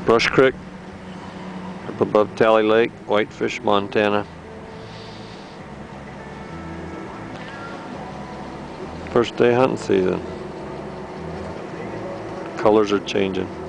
Brush Creek, up above Tally Lake, Whitefish, Montana. First day hunting season. Colors are changing.